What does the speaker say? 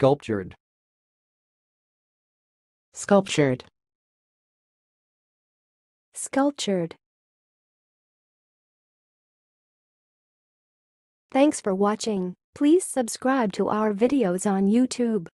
Sculptured. Sculptured. Sculptured. Thanks for watching. Please subscribe to our videos on YouTube.